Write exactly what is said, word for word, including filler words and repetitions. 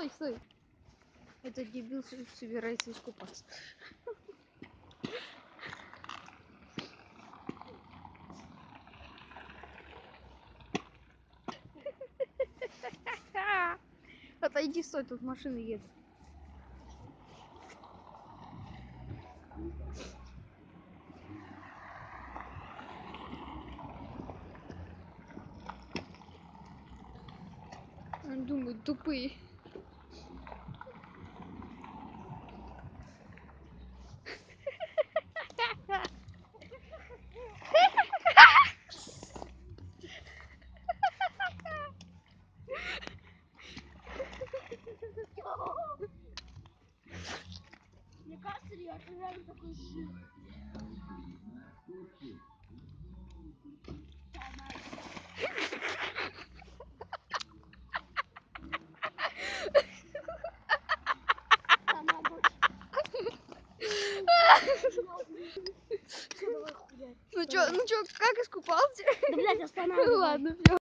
стой, стой. Этот дебил собирается искупаться. Отойди, стой, тут машины едут. Он думает, тупые. Мне кажется, я ожидаю такой жир. Ну чё, ну чё, как искупался? Да, блядь, останавливай. Ладно, всё.